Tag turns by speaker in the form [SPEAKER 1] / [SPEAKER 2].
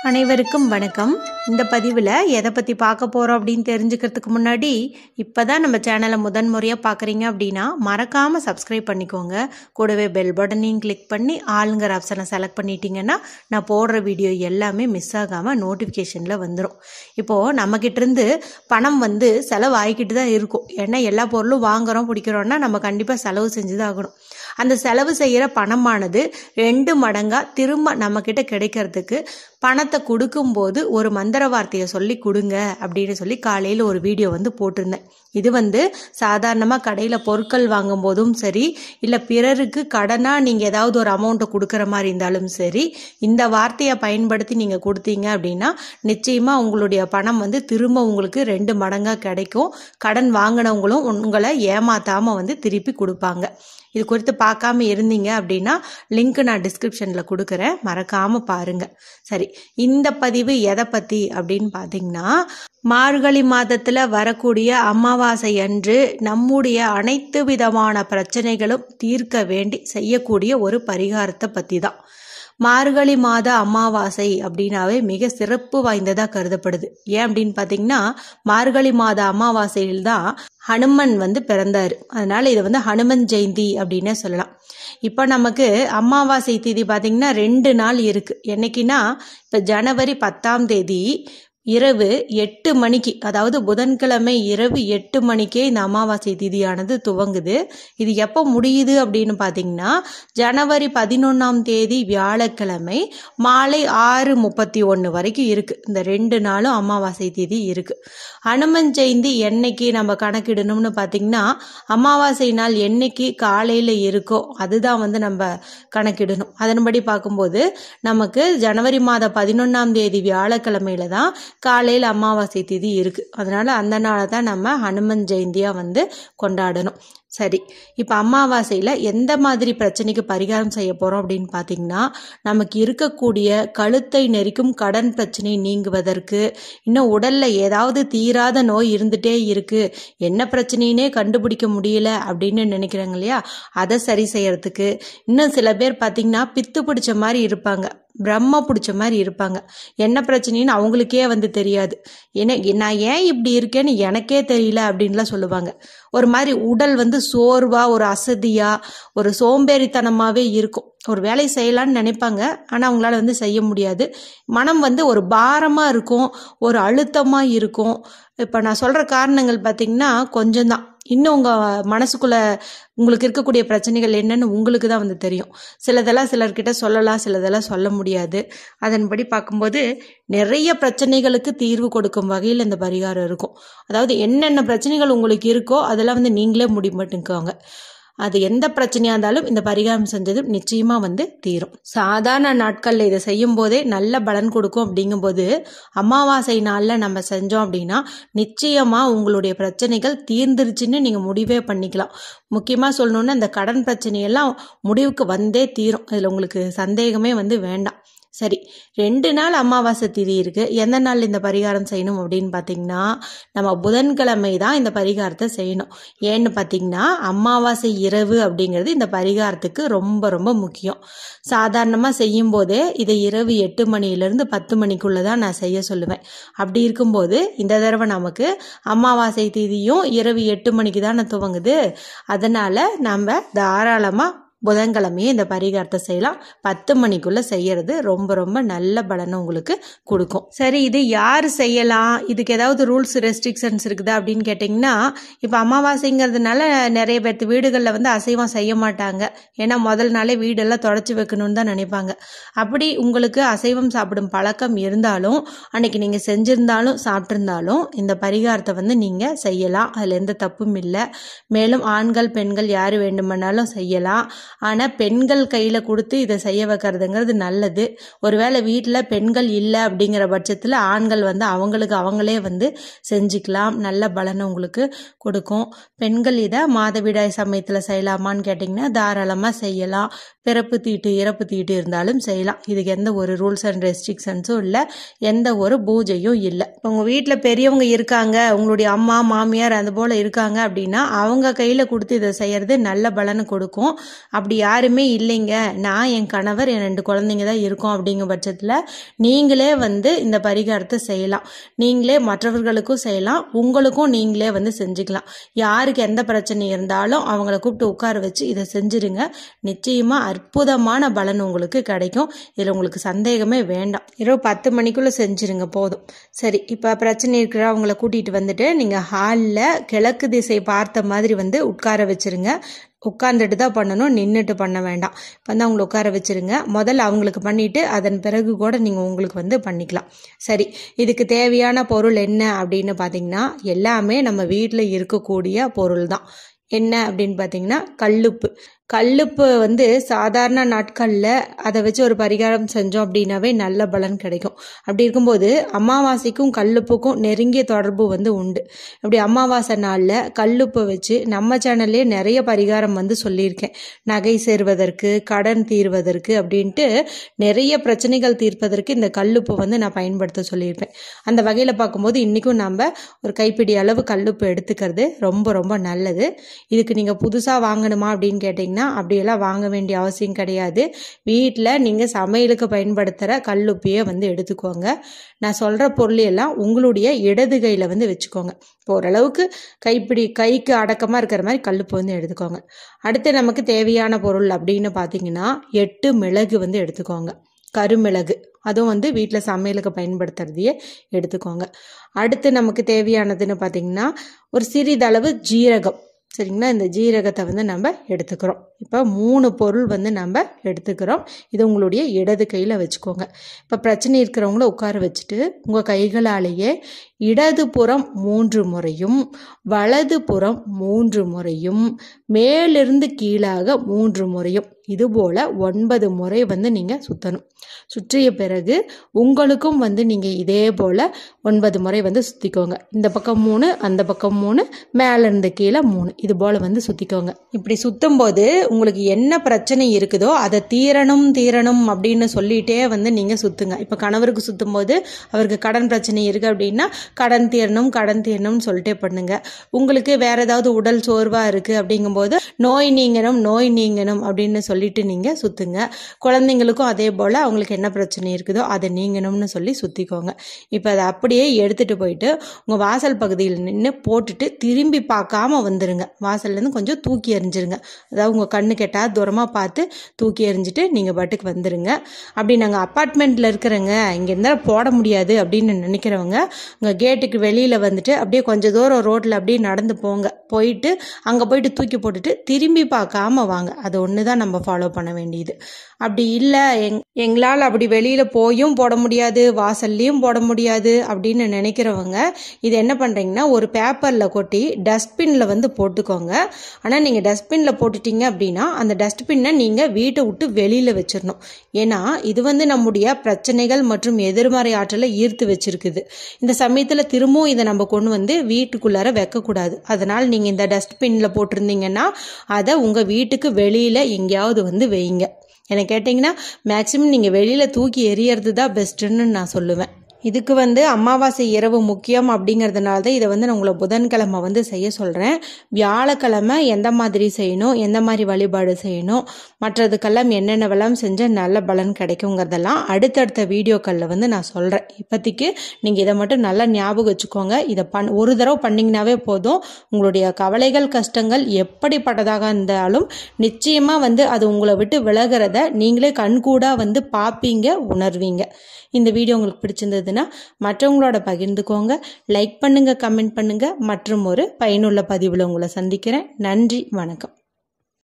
[SPEAKER 1] அனைவருக்கும் வணக்கம். இந்த பதிவில் எதை பற்றி பார்க்க போகிறோம் அப்படின்னு தெரிஞ்சுக்கிறதுக்கு முன்னாடி இப்போ தான் நம்ம சேனலை முதன்முறையாக பார்க்குறீங்க அப்படின்னா மறக்காமல் சப்ஸ்கிரைப் பண்ணிக்கோங்க. கூடவே பெல் பட்டனையும் கிளிக் பண்ணி ஆளுங்கிற ஆப்ஷனை செலக்ட் பண்ணிட்டீங்கன்னா நான் போடுற வீடியோ எல்லாமே மிஸ் ஆகாமல் நோட்டிஃபிகேஷனில் வந்துடும். இப்போது நம்மக்கிட்டேருந்து பணம் செலவு ஆகிக்கிட்டு தான் இருக்கும். ஏன்னா எல்லா பொருளும் வாங்குகிறோம் பிடிக்கிறோன்னா நம்ம கண்டிப்பாக செலவு செஞ்சு தான் ஆகணும். அந்த செலவு செய்கிற பணமானது 2 மடங்காக திரும்ப நம்மக்கிட்ட கிடைக்கிறதுக்கு பணத்தை கொடுக்கும்போது ஒரு மந்திர வார்த்தையை சொல்லி கொடுங்க அப்படின்னு சொல்லி காலையில் ஒரு வீடியோ போட்டிருந்தேன். இது சாதாரணமாக கடையில் பொருட்கள் வாங்கும் போதும் சரி, இல்லை பிறருக்கு கடனாக நீங்கள் ஏதாவது ஒரு அமௌண்ட்டை கொடுக்குற மாதிரி இருந்தாலும் சரி, இந்த வார்த்தையை பயன்படுத்தி நீங்கள் கொடுத்தீங்க அப்படின்னா நிச்சயமாக உங்களுடைய பணம் திரும்ப உங்களுக்கு 2 மடங்காக கிடைக்கும். கடன் வாங்கினவங்களும் உங்களை ஏமாத்தாமல் திருப்பி கொடுப்பாங்க. இது குறித்து பார்க்காம இருந்தீங்க அப்படின்னா லிங்க் நான் டிஸ்கிரிப்ஷனில் கொடுக்குறேன், மறக்காமல் பாருங்கள். சரி, இந்த பதிவு எதை பற்றி அப்படின்னு பார்த்தீங்கன்னா, மார்கழி மாதத்தில் வரக்கூடிய அமாவாசை அன்று நம்முடைய அனைத்து விதமான பிரச்சனைகளும் தீர்க்க வேண்டி செய்யக்கூடிய ஒரு பரிகாரத்தை பற்றி தான். மார்கழி மாத அமாவாசை அப்படின்னாவே மிக சிறப்பு வாய்ந்ததாக கருதப்படுது. ஏன் அப்படின்னு பார்த்தீங்கன்னா, மார்கழி மாத அமாவாசையில் தான் ஹனுமன் பிறந்தார். அதனால இதை ஹனுமன் ஜெயந்தி அப்படின்னே சொல்லலாம். இப்போ நமக்கு அமாவாசை தேதி பார்த்தீங்கன்னா 2 நாள் இருக்கு. என்னைக்குன்னா, இப்போ ஜனவரி 10ஆம் தேதி இரவு 8 மணிக்கு, அதாவது புதன்கிழமை இரவு 8 மணிக்கே இந்த அமாவாசை திதியானது துவங்குது. இது எப்போ முடியுது அப்படின்னு பார்த்தீங்கன்னா, ஜனவரி 11ஆம் தேதி வியாழக்கிழமை மாலை 6:31 வரைக்கும் இருக்கு. இந்த 2 நாளும் அமாவாசை திதி இருக்கு. ஹனுமன் ஜெயந்தி என்னைக்கு நம்ம கணக்கிடணும்னு பார்த்தீங்கன்னா, அமாவாசை நாள் என்னைக்கு காலையில் இருக்கோ அதுதான் நம்ம கணக்கிடணும். அதன்படி பார்க்கும்போது நமக்கு ஜனவரி மாதம் 11ஆம் தேதி வியாழக்கிழமையில தான் காலையில் அமாவாசை திதி இருக்கு. அதனால அந்த நாளை தான் நம்ம ஹனுமன் ஜெயந்தியா கொண்டாடணும். சரி, இப்போ அமாவாசையில் எந்த மாதிரி பிரச்சனைக்கு பரிகாரம் செய்ய போகிறோம் அப்படின்னு பார்த்தீங்கன்னா, நமக்கு இருக்கக்கூடிய கழுத்தை நெரிக்கும் கடன் பிரச்சனை நீங்குவதற்கு, இன்னும் உடலில் ஏதாவது தீராத நோய் இருந்துகிட்டே இருக்குது, என்ன பிரச்சனைன்னே கண்டுபிடிக்க முடியல அப்படின்னு நினைக்கிறாங்க இல்லையா, அதை சரி செய்யறதுக்கு, இன்னும் சில பேர் பார்த்தீங்கன்னா பித்து பிடிச்ச மாதிரி இருப்பாங்க, பிரம்ம பிடிச்ச மாதிரி இருப்பாங்க, என்ன பிரச்சனைன்னு அவங்களுக்கே தெரியாது, நான் ஏன் இப்படி இருக்கேன்னு எனக்கே தெரியல அப்படின்லாம் சொல்லுவாங்க. ஒரு மாதிரி உடல் சோர்வா, ஒரு அசதியா, ஒரு சோம்பேறித்தனமாவே இருக்கும். ஒரு வேலை செய்யலான்னு நினைப்பாங்க, ஆனால் அவங்களால செய்ய முடியாது. மனம் ஒரு பாரமாக இருக்கும், ஒரு அழுத்தமாக இருக்கும். இப்போ நான் சொல்கிற காரணங்கள் பார்த்தீங்கன்னா கொஞ்சம் தான். இன்னும் உங்கள் மனசுக்குள்ளே உங்களுக்கு இருக்கக்கூடிய பிரச்சனைகள் என்னன்னு உங்களுக்கு தான் தெரியும். சிலதெல்லாம் சிலர்கிட்ட சொல்லலாம், சிலதெல்லாம் சொல்ல முடியாது. அதன்படி பார்க்கும்போது நிறைய பிரச்சனைகளுக்கு தீர்வு கொடுக்கும் வகையில் இந்த பரிகாரம் இருக்கும். அதாவது என்னென்ன பிரச்சனைகள் உங்களுக்கு இருக்கோ அதெல்லாம் நீங்களே முடிவு பண்ணிக்கோங்க. அது எந்த பிரச்சனையா இருந்தாலும் இந்த பரிகாரம் செஞ்சது நிச்சயமா தீரும். சாதாரண நாட்கள்ல இதை செய்யும் போதே நல்ல பலன் கொடுக்கும். அப்படிங்கும்போது அமாவாசை நாள்ல நம்ம செஞ்சோம் அப்படின்னா நிச்சயமா உங்களுடைய பிரச்சனைகள் தீர்ந்துருச்சுன்னு நீங்க முடிவே பண்ணிக்கலாம். முக்கியமா சொல்லணும்னா இந்த கடன் பிரச்சனையெல்லாம் முடிவுக்கு வந்தே தீரும். இதுல உங்களுக்கு சந்தேகமே வேண்டாம். சரி, 2 நாள் அமாவாசை திதி இருக்கு. எந்த நாள் இந்த பரிகாரம் செய்யணும் அப்படின்னு பார்த்தீங்கன்னா, நம்ம புதன்கிழமை தான் இந்த பரிகாரத்தை செய்யணும். ஏன்னு பார்த்தீங்கன்னா, அமாவாசை இரவு அப்படிங்கிறது இந்த பரிகாரத்துக்கு ரொம்ப ரொம்ப முக்கியம். சாதாரணமாக செய்யும் போதே இதை இரவு 8 மணியிலிருந்து 10 மணிக்குள்ள தான் நான் செய்ய சொல்லுவேன். அப்படி இருக்கும்போது இந்த தடவை நமக்கு அமாவாசை திதியும் இரவு 8 மணிக்கு தான் துவங்குது. அதனால நம்ம தாராளமாக புதன்கிழமையே இந்த பரிகாரத்தை செய்யலாம். 10 மணிக்குள்ள செய்யறது ரொம்ப ரொம்ப நல்ல பலனை உங்களுக்கு கொடுக்கும். சரி, இது யார் செய்யலாம், இதுக்கு ஏதாவது ரூல்ஸ் ரெஸ்ட்ரிக்ஷன்ஸ் இருக்குதா அப்படின்னு கேட்டிங்கன்னா, இப்போ அமாவாசைங்கிறதுனால நிறைய பேர்த்து வீடுகளில் அசைவம் செய்ய மாட்டாங்க. ஏன்னா முதல் நாளே வீடெல்லாம் தொடச்சி வைக்கணும்னு தான் நினைப்பாங்க. அப்படி உங்களுக்கு அசைவம் சாப்பிடும் பழக்கம் இருந்தாலும், அன்னைக்கு நீங்கள் செஞ்சிருந்தாலும் சாப்பிட்ருந்தாலும் இந்த பரிகாரத்தை நீங்கள் செய்யலாம். அதில் எந்த தப்பும் இல்லை. மேலும் ஆண்கள் பெண்கள் யார் வேண்டுமானாலும் செய்யலாம். ஆனால் பெண்கள் கையில் கொடுத்து இதை செய்ய வைக்கிறதுங்கிறது நல்லது. ஒருவேளை வீட்டில் பெண்கள் இல்லை அப்படிங்கிற பட்சத்தில் ஆண்கள் அவங்களுக்கு அவங்களே செஞ்சுக்கலாம். நல்ல பலனை உங்களுக்கு கொடுக்கும். பெண்கள் இதை மாதவிடாய் சமயத்தில் செய்யலாமான்னு கேட்டிங்கன்னா தாராளமாக செய்யலாம். பிறப்பு தீட்டு இறப்பு தீட்டு இருந்தாலும் செய்யலாம். இதுக்கு எந்த ஒரு ரூல்ஸ் அண்ட் ரெஸ்ட்ரிக்ஷன்ஸும் இல்லை, எந்த ஒரு பூஜையும் இல்லை. உங்கள் வீட்டில் பெரியவங்க இருக்காங்க, உங்களுடைய அம்மா மாமியார் அது போல் இருக்காங்க அப்படின்னா அவங்க கையில் கொடுத்து இதை செய்யறது நல்ல பலனை கொடுக்கும். அப்படி யாருமே இல்லைங்க, நான் என் கணவர் என் 2 குழந்தைங்க தான் இருக்கோம் அப்படிங்கிற பட்சத்தில் நீங்களே வந்து இந்த பரிகாரத்தை செய்யலாம். நீங்களே மற்றவர்களுக்கும் செய்யலாம், உங்களுக்கும் நீங்களே வந்து செஞ்சுக்கலாம். யாருக்கு எந்த பிரச்சனை இருந்தாலும் அவங்கள கூப்பிட்டு உட்கார வச்சு இதை செஞ்சிருங்க. நிச்சயமா அற்புதமான பலன் உங்களுக்கு கிடைக்கும். இதில் உங்களுக்கு சந்தேகமே வேண்டாம். இரவு 10 மணிக்குள்ள செஞ்சிருங்க போதும். சரி, இப்போ பிரச்சனை இருக்கிற அவங்கள கூட்டிட்டு வந்துட்டு நீங்கள் ஹாலில் கிழக்கு திசை பார்த்த மாதிரி வந்து உட்கார வச்சிருங்க. உட்காந்துட்டு தான் பண்ணணும், நின்றுட்டு பண்ண வேண்டாம். இப்போ வந்து அவங்களை உட்கார வச்சுருங்க. முதல்ல அவங்களுக்கு பண்ணிவிட்டு அதன் பிறகு கூட நீங்கள் உங்களுக்கு வந்து பண்ணிக்கலாம். சரி, இதுக்கு தேவையான பொருள் என்ன அப்படின்னு பார்த்தீங்கன்னா, எல்லாமே நம்ம வீட்டில் இருக்கக்கூடிய பொருள் தான். என்ன அப்படின்னு பார்த்தீங்கன்னா, கல்லுப்பு வந்து சாதாரண நாட்களில் அதை வச்சு ஒரு பரிகாரம் செஞ்சோம் அப்படின்னாவே நல்ல பலன் கிடைக்கும். அப்படி இருக்கும்போது அமாவாசைக்கும் கல்லுப்புக்கும் நெருங்கிய தொடர்பு வந்து உண்டு. அப்படி அமாவாசை நாளில் கல்லுப்பை வச்சு நம்ம சேனல்லே நிறைய பரிகாரம் வந்து சொல்லியிருக்கேன். நகை சேர்வதற்கு, கடன் தீர்வதற்கு அப்படின்ட்டு நிறைய பிரச்சனைகள் தீர்ப்பதற்கு இந்த கல்லுப்பை வந்து நான் பயன்படுத்த சொல்லியிருப்பேன். அந்த வகையில் பார்க்கும்போது இன்றைக்கும் நம்ம ஒரு கைப்பிடி அளவு கல்லுப்பு எடுத்துக்கிறது ரொம்ப ரொம்ப நல்லது. இதுக்கு நீங்கள் புதுசாக வாங்கணுமா அப்படின்னு கேட்டிங்கன்னா அப்படியெல்லாம் வாங்க வேண்டிய அவசியம் கிடையாது. வீட்டில் நீங்கள் சமையலுக்கு பயன்படுத்துகிற கல்லுப்பையே வந்து எடுத்துக்கோங்க. நான் சொல்கிற பொருள் எல்லாம் உங்களுடைய இடது கையில் வந்து வச்சுக்கோங்க. இப்போ ஓரளவுக்கு கைக்கு அடக்கமாக இருக்கிற மாதிரி கல்லுப்பு வந்து எடுத்துக்கோங்க. அடுத்து நமக்கு தேவையான பொருள் அப்படின்னு பார்த்தீங்கன்னா 8 மிளகு வந்து எடுத்துக்கோங்க. கருமிளகு, அதுவும் வந்து வீட்டில் சமையலுக்கு பயன்படுத்துறதையே எடுத்துக்கோங்க. அடுத்து நமக்கு தேவையானதுன்னு பார்த்தீங்கன்னா ஒரு சிறிதளவு ஜீரகம். சரிங்களா, இந்த ஜீரகத்தை வந்து நம்ம எடுத்துக்கிறோம். இப்போ 3 பொருள் வந்து நம்ம எடுத்துக்கிறோம். இது உங்களுடைய இடது கையில் வச்சுக்கோங்க. இப்போ பிரச்சனை இருக்கிறவங்கள உட்கார வச்சுட்டு உங்கள் கைகளாலேயே இடதுபுறம் 3 முறையும் வலதுபுறம் 3 முறையும் மேலிருந்து கீழாக 3 முறையும் இதுபோல் 9 முறை வந்து நீங்கள் சுற்றணும். சுற்றிய பிறகு உங்களுக்கும் வந்து நீங்கள் இதே போல் 9 முறை வந்து சுற்றிக்கோங்க. இந்த பக்கம் 3, அந்த பக்கம் 3, மேலேருந்து கீழே 3, இது போல் வந்து சுற்றிக்கோங்க. இப்படி சுற்றும் போது உங்களுக்கு என்ன பிரச்சனை இருக்குதோ அதை தீரணும் அப்படின்னு சொல்லிகிட்டே வந்து நீங்கள் சுற்றுங்க. இப்போ கணவருக்கு சுற்றும் போது அவருக்கு கடன் பிரச்சனை இருக்குது அப்படின்னா கடன் தீரணும்னு சொல்லிட்டே பண்ணுங்க. உங்களுக்கு வேற ஏதாவது உடல் சோர்வாக இருக்குது அப்படிங்கும்போது நோய் நீங்கணும் அப்படின்னு சொல்லிட்டு நீங்கள் சுற்றுங்க. குழந்தைங்களுக்கும் அதே போல் அவங்களுக்கு என்ன பிரச்சனை இருக்குதோ அதை நீங்கணும்னு சொல்லி சுற்றிக்கோங்க. இப்போ அதை அப்படியே எடுத்துகிட்டு போயிட்டு உங்கள் வாசல் பகுதியில் நின்று போட்டுட்டு திரும்பி பார்க்காம வந்துடுங்க. வாசல்லேருந்து கொஞ்சம் தூக்கி எறிஞ்சிருங்க. அதாவது உங்கள் கண்ணு கெட்டாத தூரமாக பார்த்து தூக்கி எறிஞ்சிட்டு நீங்கள் பாட்டுக்கு வந்துடுங்க. அப்படி நாங்கள் அப்பார்ட்மெண்ட்டில் இருக்கிறவங்க இங்கே இருந்தால் போட முடியாது அப்படின்னு நினைக்கிறவங்க உங்கள் கேட்டுக்கு வெளியில் வந்துட்டு அப்படியே கொஞ்சம் தூரம் ரோட்டில் அப்படியே நடந்து போயிட்டு அங்கே போயிட்டு தூக்கி போட்டுட்டு திரும்பி பார்க்காம வாங்க. அது ஒன்று தான் நம்ம ஃபாலோ பண்ண வேண்டியது. அப்படி இல்லை எங்களால் அப்படி வெளியில் போயும் போட முடியாது, வாசல்லையும் போட முடியாது அப்படின்னு நினைக்கிறவங்க இது என்ன பண்ணுறீங்கன்னா ஒரு பேப்பரில் கொட்டி டஸ்ட்பினில் வந்து போட்டுக்கோங்க. ஆனால் நீங்கள் டஸ்ட்பினில் போட்டுட்டீங்க அப்படின்னா அந்த டஸ்ட்பின்னை நீங்கள் வீட்டை விட்டு வெளியில் வச்சிடணும். ஏன்னா இது வந்து நம்முடைய பிரச்சனைகள் மற்றும் எதிர்மறை ஆற்றலை ஈர்த்து வச்சிருக்குது. இந்த சமயத்தில் திரும்பவும் இதை நம்ம கொண்டு வந்து வீட்டுக்குள்ளார வைக்கக்கூடாது. அதனால் நீங்கள் இந்த டஸ்ட்பினில் போட்டிருந்தீங்கன்னா அதை உங்கள் வீட்டுக்கு வெளியில் எங்கேயாவது வந்து வைங்க. என்னை கேட்டிங்கன்னா மேக்ஸிமம் நீங்கள் வெளியில் தூக்கி எறியறது தான் பெஸ்ட்டுன்னு நான் சொல்லுவேன். இதுக்கு வந்து அமாவாசை இரவு முக்கியம் அப்படிங்கிறதுனால தான் இதை வந்து நான் உங்களை புதன்கிழமை வந்து செய்ய சொல்கிறேன். வியாழக்கிழமை எந்த மாதிரி செய்யணும், எந்த மாதிரி வழிபாடு செய்யணும், மற்றதுக்கெல்லாம் என்னென்னவெல்லாம் செஞ்சால் நல்ல பலன் கிடைக்குங்கிறதெல்லாம் அடுத்தடுத்த வீடியோக்களில் வந்து நான் சொல்கிறேன். இப்போதைக்கு நீங்கள் இதை மட்டும் நல்லா ஞாபகம் வச்சுக்கோங்க. இதை ஒரு தடவை பண்ணிங்கனாவே போதும். உங்களுடைய கவலைகள் கஷ்டங்கள் எப்படிப்பட்டதாக இருந்தாலும் நிச்சயமாக வந்து அது உங்களை விட்டு விலகிறத நீங்களே கண்கூடாக வந்து பார்ப்பீங்க, உணர்வீங்க. இந்த வீடியோ உங்களுக்கு பிடிச்சிருந்ததுன்னா மற்றவங்களோட பகிர்ந்துக்கோங்க, லைக் பண்ணுங்க, கமெண்ட் பண்ணுங்க. மற்றும் ஒரு பயனுள்ள பதிவில் உங்களை சந்திக்கிறேன். நன்றி, வணக்கம்.